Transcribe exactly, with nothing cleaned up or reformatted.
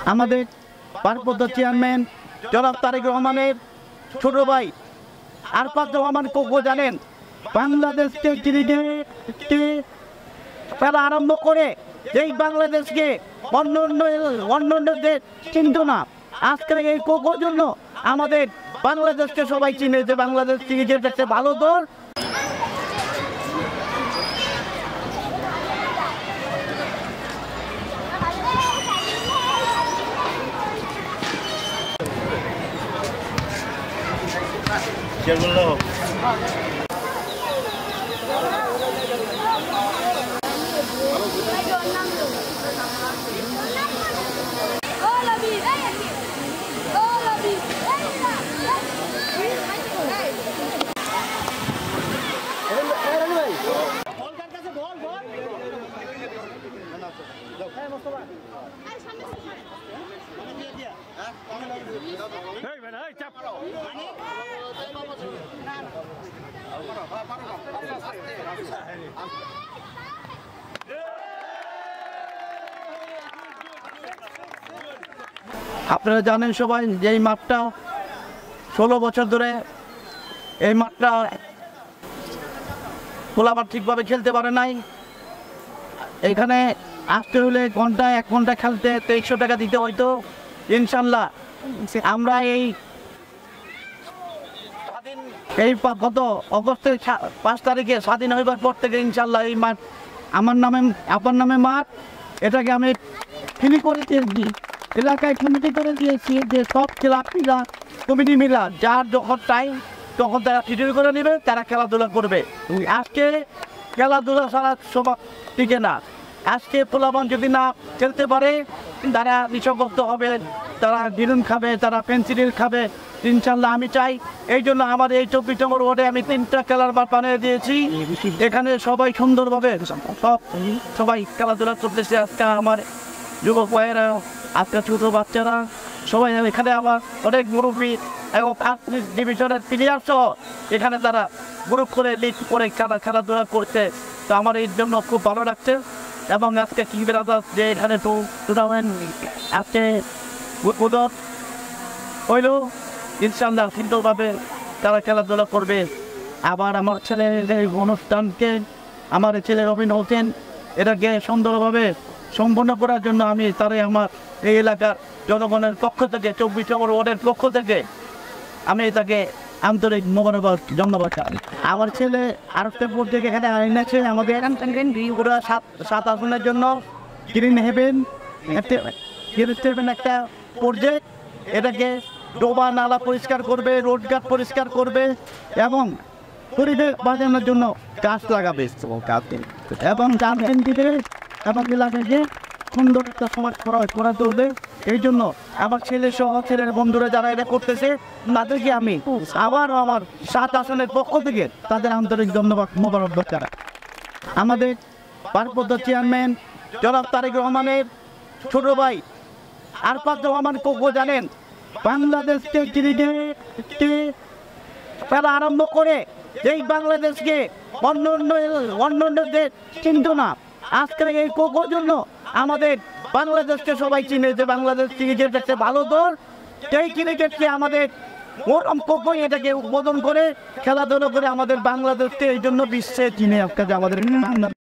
আমাদের ভারপ্রাপ্ত চেয়ারম্যান জনাব তারেক রহমানের ছোট ভাই আরফাত রহমান কোকো জানেন বাংলাদেশকে ক্রিকেটকে খেলা আরম্ভ করে এই বাংলাদেশকে অন্য অন্য অন্য অন্য দেশ চিনত না। আজকের এই কোকোর জন্য আমাদের বাংলাদেশকে সবাই চিনে যে বাংলাদেশ ক্রিকেট একটা ভালো দল। আপনারা জানেন সবাই যে এই মাঠটা ষোলো বছর ধরে এই মাঠটা খোলাবার ঠিকভাবে খেলতে পারে নাই। এখানে আসতে হলে ঘন্টায় এক ঘন্টা খেলতে তেইশশো টাকা দিতে হয়তো। ইনশাল্লাহ আমরা এই এই গত অগস্টের পাঁচ তারিখে স্বাধীন হইবার পর থেকে ইনশাল্লাহ এই মাঠ আমার নামে আপনার নামে মাঠ এটাকে আমি ফিলি করে দিয়েছি, এলাকায় কমিটি করে দিয়েছি যে সব খেলাপিরা কমিটি মিলা যার যখন টাইম তখন তারা শিডিউল করে নেবে, তারা খেলাধুলা করবে। আজকে খেলাধুলা ছাড়া সময় টিকে না। আজকে পোলাপান যদি না খেলতে পারে তারা নিঃসঙ্গত হবে, তারা ডিলুন খাবে, তারা পেন্সিল খাবে। ইনশাল্লাহ আমি চাই এই জন্য আমার এই চব্বিশ নম্বর ওয়ার্ডে আমি তিনটা খেলার মাঠ বানিয়ে দিয়েছি। এখানে সবাই সুন্দরভাবে সব সবাই খেলাধুলা করতেছে। আজকে আমার যুবক ভাইয়েরা, আজকে ছোটো বাচ্চারা সবাই এখানে আমার অনেক মুরব্বী এবং ডিভিশনের প্লেয়ার সহ এখানে তারা গ্রুপ করে লিগ করে খেলা খেলাধুলা করছে। তো আমার এই জন্য খুব ভালো লাগছে। এবং আজকে কি বেড়াতে যে এখানে টুর্নামেন্ট আজকে উদ্বোধন হইল, ইনশাল্লাহ সুন্দরভাবে তারা খেলাধুলা করবে। আবার আমার ছেলের এই অনুষ্ঠানকে আমার ছেলে রবিন হোসেন এটাকে সুন্দরভাবে সম্পন্ন করার জন্য আমি তারাই আমার এই এলাকার জনগণের পক্ষ থেকে চব্বিশ নম্বর ওয়ার্ডের পক্ষ থেকে আমি তাকে আন্তরিক মোবারকবাদ ধন্যবাদ। আমার ছেলে আরফতেপুর থেকে এখানে এনেছে আমাদের এখান থেকে ওরা সাত সাত আসনের জন্য গ্রিন হেভেন একটা প্রজেক্ট, এটাকে ডোবা নালা পরিষ্কার করবে, রোডঘাট পরিষ্কার করবে এবং পরিবেশ বাঁচানোর জন্য গাছ লাগাবে এবং গার্ডেন দিবে এবং এলাকাকে সুন্দর একটা সমাজ করা করা তুলবে। এই জন্য আমার ছেলে সহ ছেলের বন্ধুরা যারা এটা করতেছে তাদেরকে আমি আবারও আমার সাত আসনের পক্ষ থেকে তাদের আন্তরিক ধন্যবাদ মোবারকবাদ জানাই। আমাদের ভারপ্রাপ্ত চেয়ারম্যান জনাব তারেক রহমানের ছোট ভাই আরফাত রহমান কোকো জানেন বাংলাদেশকে ক্রিকেটকে খেলা আরম্ভ করে এই বাংলাদেশকে অন্য অন্য অন্য অন্য দেশ চিনত না। আজকের এই কোকোর জন্য আমাদের বাংলাদেশকে সবাই চিনে যে বাংলাদেশ ক্রিকেট একটা ভালো দল। সেই ক্রিকেটকে আমাদের ওরকম কোকো এটাকে উদ্বোধন করে খেলাধুলা করে আমাদের বাংলাদেশকে এই জন্য বিশ্বে চিনে আজকে আমাদের